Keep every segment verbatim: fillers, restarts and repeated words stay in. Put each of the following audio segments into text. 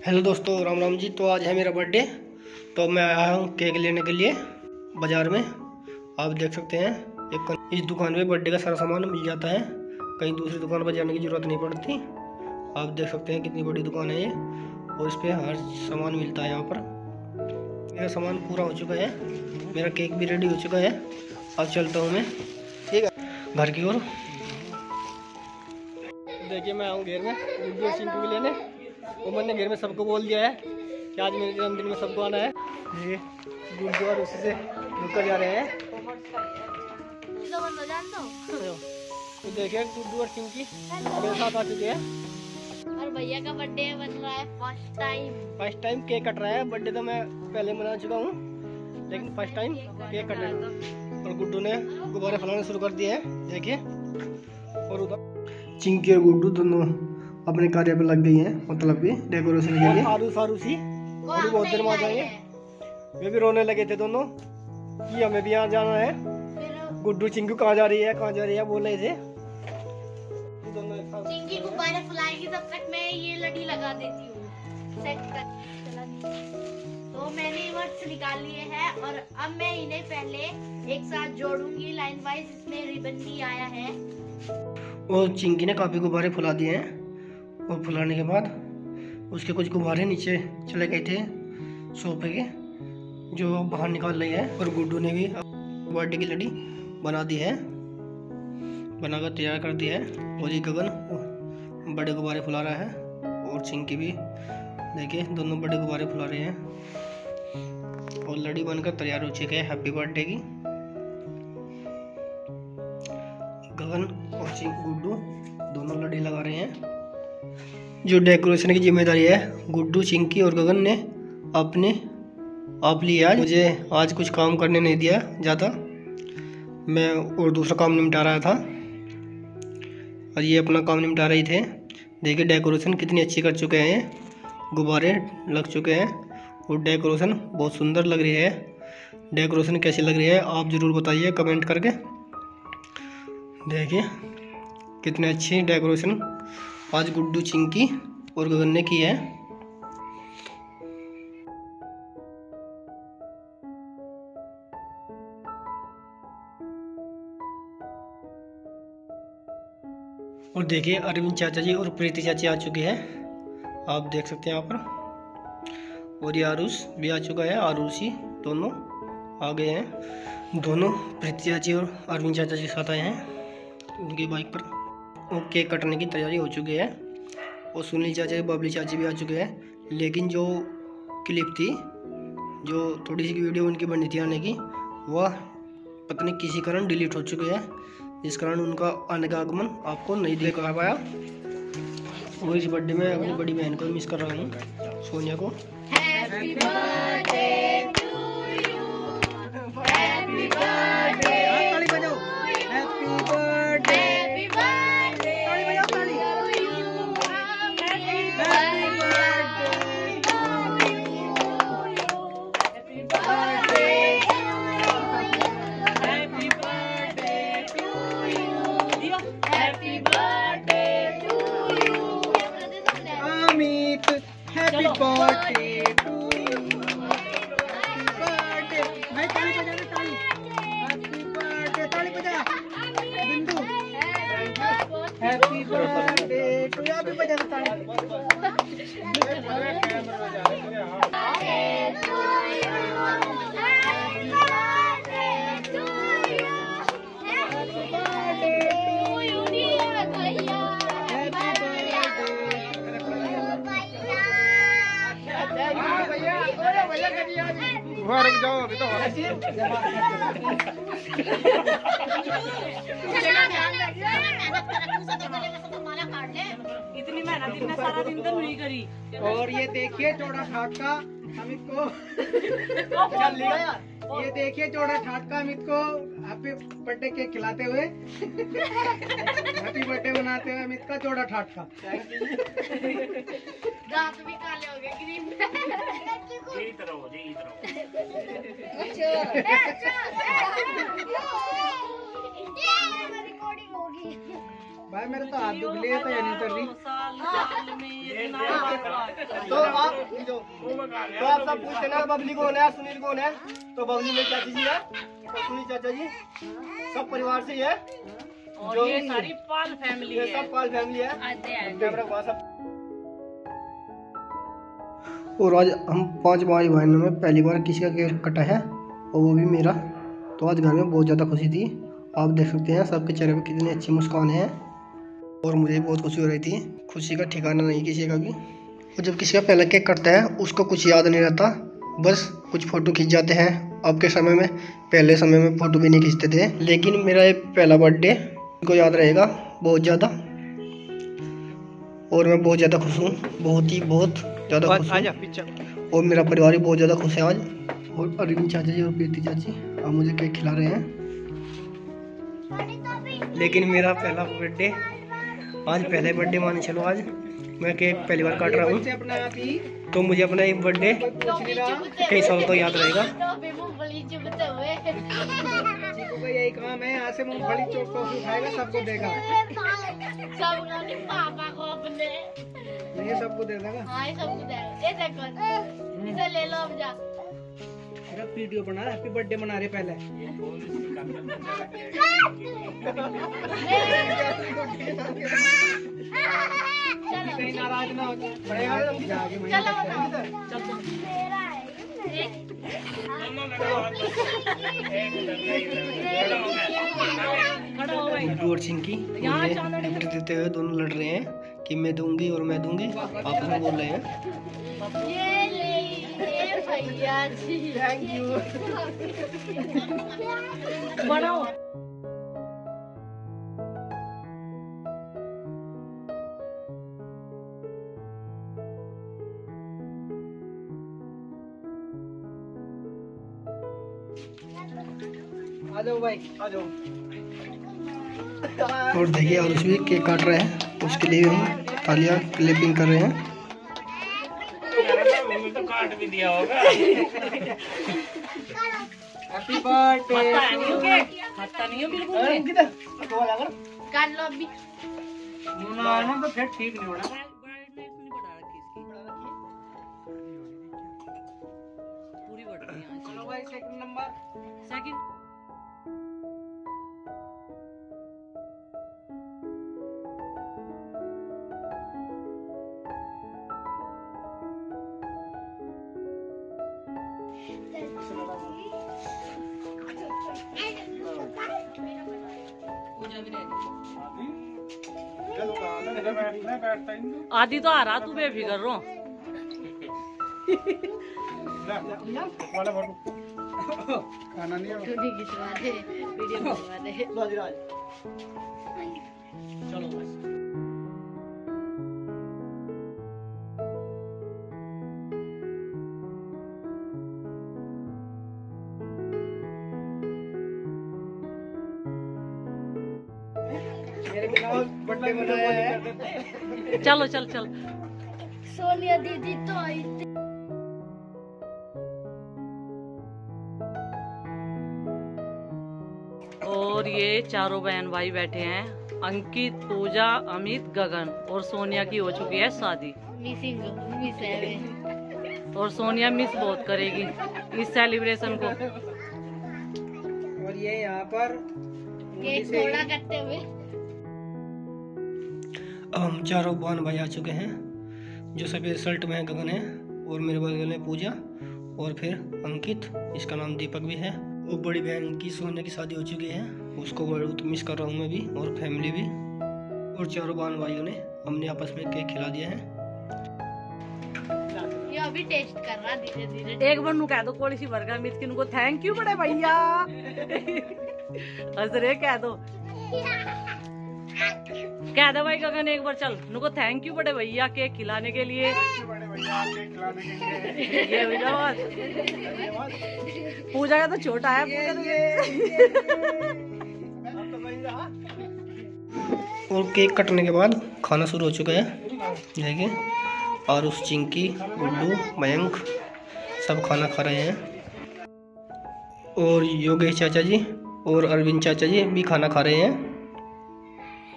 Hello दोस्तों, राम राम जी। तो आज है मेरा बर्थडे, तो मैं आया हूँ केक लेने के लिए बाज़ार में। आप देख सकते हैं एक इस दुकान में बर्थडे का सारा सामान मिल जाता है, कहीं दूसरी दुकान पर जाने की ज़रूरत नहीं पड़ती। आप देख सकते हैं कितनी बड़ी दुकान है ये, और इस पर हर सामान मिलता है। यहाँ पर मेरा सामान पूरा हो चुका है, मेरा केक भी रेडी हो चुका है। अब चलता हूँ मैं, ठीक है, घर की ओर। देखिए मैं आऊँ घर में वीडियो चिंटू भी लेने। वो मैंने घर में सबको बोल दिया है कि आज मेरे जन्मदिन में सबको आना है। ये गुड्डू और उसी से रुकर जा रहे हैं। तो देखिए गुड्डू और चिंकी मेरे साथ आ चुके हैं और भैया का बर्थडे बन रहा है first time. First time cake cut रहा है। बर्थडे तो मैं पहले मना चुका हूँ, लेकिन फर्स्ट टाइम केक कट रहा है। और गुड्डू ने गुब्बारे फैलाने शुरू कर दिए हैं, देखिए। और उधर चिंकी और गुड्डू दोनों अपने कार्य पे लग गई हैं, मतलब भी डेकोरेशन के लिए। आरूस आरूसी अभी बहुत देर में आ जाएंगे। वे भी रोने लगे थे दोनों कि हमें भी यहाँ जाना है। गुड्डू चिंकू कहाँ जा रही है कहाँ जा रही है बोल रहे थे। चिंकी गुब्बारे फुलाएगी, तब तक मैं ये लड़ी लगा देती हूँ सेट कर। तो मैंने वर्ड्स निकाल लिए हैं और अब मैं इन्हें पहले एक साथ जोड़ूंगी लाइन वाइज। इसमें रिबन भी आया है। और चिंकी ने काफी गुब्बारे फुला दिए हैं, और फुलाने के बाद उसके कुछ गुब्बारे नीचे चले गए थे सोफे के, जो बाहर निकाल रही है। और गुड्डू ने भी बर्थडे की लड़ी बना दी है, बनाकर तैयार कर दी है। और ये गगन बड़े गुब्बारे फुला रहा है, और चिंकी भी देखिए दोनों बड़े गुब्बारे फुला रहे हैं। और लड़ी बनकर तैयार हो चुकी है हैप्पी बर्थडे की। गगन और चिंकी गुड्डू दोनों लड़ी लगा रहे हैं। जो डेकोरेशन की जिम्मेदारी है गुड्डू, चिंकी और गगन ने अपने आप लिया। आज मुझे आज कुछ काम करने नहीं दिया ज़्यादा, मैं और दूसरा काम निपटा रहा था और ये अपना काम निपटा रहे थे। देखिए डेकोरेशन कितनी अच्छी कर चुके हैं, गुब्बारे लग चुके हैं और डेकोरेशन बहुत सुंदर लग रही है। डेकोरेशन कैसी लग रही है आप ज़रूर बताइए कमेंट करके। देखिए कितनी अच्छी डेकोरेशन आज गुड्डू, चिंकी और गगन ने की है। और देखिए अरविंद चाचा जी और प्रीति चाची आ चुके हैं, आप देख सकते हैं यहाँ पर। और ये आरूस भी आ चुका है, आरूसी दोनों आ गए हैं। दोनों प्रीति चाची और अरविंद चाचा जी साथ आए हैं उनकी बाइक पर। और केक कटने की तैयारी हो चुकी है। और सुनील चाचा, बबली चाची भी आ चुके हैं। लेकिन जो क्लिप थी, जो थोड़ी सी वीडियो उनकी बनी थी आने की, वह पता नहीं किसी कारण डिलीट हो चुकी है, जिस कारण उनका आने का आगमन आपको नहीं देख पाया। वो इस बर्थडे में अपनी बड़ी बहन को मिस कर रहा हूँ, सोनिया को। Happy birthday to you, happy birthday, ताली बजाओ, हैप्पी बर्थडे, हैप्पी बर्थडे, ताली बजाओ, ताली, happy birthday to you, happy birthday, happy birthday to you, happy birthday to you, Amit, happy birthday to you, birthday, भाई ताली बजा दे, ताली, हैप्पी बर्थडे, ताली बजा, बिंदु, हैप्पी बर्थडे टू यू, अभी बजा दे ताली, वहाँ रुक जाओ, अभी तो इतनी मेहनत इतना सारा दिन तो नहीं करी। और ये देखिए चौड़ा ठाट का अमित को चल लिया यार। ये देखिए चौड़ा ठाट का अमित को हैप्पी बर्थडे केक खिलाते हुए, हैप्पी बर्थडे मनाते हुए अमित का चौड़ा ठाट का। दांत भी काले हो गए, ग्रीन यही तरह हो जाए, यही तरह रिकॉर्डिंग होगी। भाई मेरे तो हाथ दुख लिए तो ये नहीं कर रही। हो। तो आप तो आप सब पूछते ना बबली कौन है, सुनील कौन है, तो बबली मेरी चाची जी है और सुनील चाचा जी सब परिवार से ही है। और ये सारी पाल फैमिली ये है। सब पाल फैमिली है। आते हैं। कैमरा वहाँ सब। और आज हम पांच भाई बहनों में पहली बार किसी का केक कटा है और वो भी मेरा। तो आज घर में बहुत ज़्यादा खुशी थी। आप देख सकते हैं सबके चेहरे पे कितनी अच्छी मुस्कान है और मुझे भी बहुत खुशी हो रही थी। खुशी का ठिकाना नहीं किसी का भी। और जब किसी का पहला केक कटता है उसको कुछ याद नहीं रहता, बस कुछ फ़ोटो खींच जाते हैं। अब के समय में, पहले समय में फ़ोटो भी नहीं खींचते थे, लेकिन मेरा ये पहला बर्थडे को याद रहेगा बहुत ज़्यादा। और मैं बहुत ज़्यादा खुश हूँ, बहुत ही बहुत ज़्यादा खुश हूँ। और मेरा परिवार भी बहुत ज़्यादा खुश है आज। और अरविंद चाचा जी और प्रीति चाची अब मुझे केक खिला रहे हैं। लेकिन मेरा पहला बर्थडे आज, पहले बर्थडे मान चलो, आज मैं केक पहली बार काट रहा हूँ, तो मुझे अपना एक बर्थडे कई सालों तक याद रहेगा। यही काम है, यहाँ से मूंगफली चोट को उठाएगा, सबको देगा। पापा को अपने ये सबको दे देगा। हाँ ये सबको देगा। ये देखो, इसे ले लो अब जा। मेरा वीडियो बना, हैप्पी बर्थडे मना रहे पहले। कहीं नाराज ना हो जाए। चलो बताओ। चलो मेरा है। गुड्डू और चिंकी मुझे गिफ्ट देते हुए दोनों लड़ रहे हैं कि मैं दूंगी और मैं दूंगी, आपस में बोल रहे हैं। ये ले ये भैया जी, थैंक यू। बनाओ। आ जाओ भाई, आ जाओ। और देखिए और भी केक काट रहे हैं, उसके लिए हम तालियां क्लिपिंग कर रहे हैं। तो काट भी दिया होगा। Happy birthday. हत्ता नहीं हो के, हत्ता नहीं हो बिल्कुल भी। कर लो अभी। मुन्ना आना तो फिर ठीक नहीं होना। पूरी बढ़ रही है। चलो भाई सेकंड नंबर। सेकंड आदि तो आ रहा, तू बेफिक्र रहो। खाना नहीं है। वीडियो खिंचवा दे, वीडियो खिंचवा दे। चलो बस। मेरे बिना बर्थडे मनाया है। चलो चल चल। सोनिया दीदी तो आई थी। और ये चारों बहन भाई बैठे हैं, अंकित, पूजा, अमित, गगन। और सोनिया की हो चुकी है शादी। मिसिंग मिस है। और सोनिया मिस बहुत करेगी इस सेलिब्रेशन को। और ये यहाँ पर केक थोड़ा करते हुए अब हम चारों बहन भाई आ चुके हैं। जो सफेद शर्ट में है गगन है, और मेरे बगल में पूजा, और फिर अंकित, इसका नाम दीपक भी है। और बड़ी बहन की सोनिया की शादी हो चुकी है, उसको बहुत मिस कर रहा हूँ मैं भी और फैमिली भी। और चारों बहन भाइयों ने हमने आपस में केक खिला दिया है। ये अभी टेस्ट कर रहा धीरे धीरे। एक बार नु कह दो कोड़ी सी बर्गर मित किन को थैंक यू बड़े भैया। हजरे कह दो, कह दो भाई गगन एक बार चल नुको थैंक यू बड़े भैया केक खिलाने के लिए। ये हो जाओ। पूजा का तो छोटा है, पूजा तो और केक कटने के बाद खाना शुरू हो चुका है। देखिए आरुष, चिंकी, गुड्डू, मयंक सब खाना खा रहे हैं। और योगेश चाचा जी और अरविंद चाचा जी भी खाना खा रहे हैं।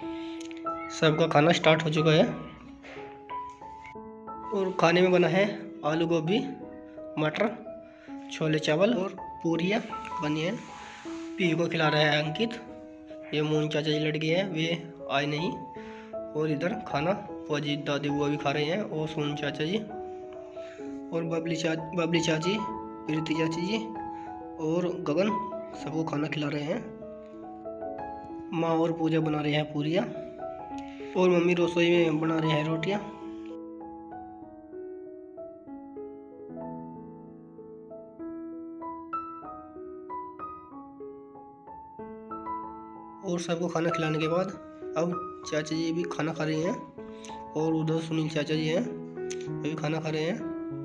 सबका खाना स्टार्ट हो चुका है। और खाने में बना है आलू गोभी, मटर, छोले चावल और पूरियाँ बनी हैं। पी को खिला रहा है अंकित। ये मोहन चाचा जी लड़के हैं, वे आए नहीं। और इधर खाना फौजी दादी बुआ भी खा रहे हैं, और सोनू चाचा जी और बबली चा बबली चाची, प्रीति चाची जी और गगन सबको खाना खिला रहे हैं। माँ और पूजा बना रहे हैं पूरियाँ, और मम्मी रसोई में बना रहे हैं रोटियाँ। और सबको खाना खिलाने के बाद अब चाचा जी भी खाना खा रहे हैं, और उधर सुनील चाचा जी हैं, वे भी खाना खा रहे हैं।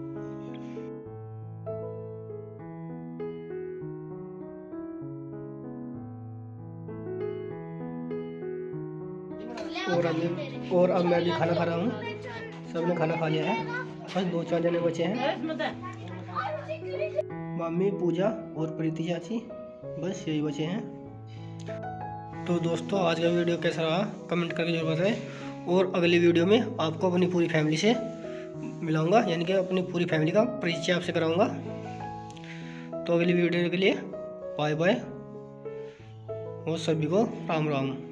और अब और अब मैं भी खाना खा रहा हूँ। सबने खाना खा लिया है, बस दो चार जने बचे हैं, मम्मी, पूजा और प्रीति चाची, बस यही बचे हैं। तो दोस्तों आज का वीडियो कैसा रहा कमेंट करके जरूर बताएं, और अगली वीडियो में आपको अपनी पूरी फैमिली से मिलाऊंगा, यानी कि अपनी पूरी फैमिली का परिचय आपसे कराऊंगा। तो अगली वीडियो के लिए बाय बाय और सभी को राम राम।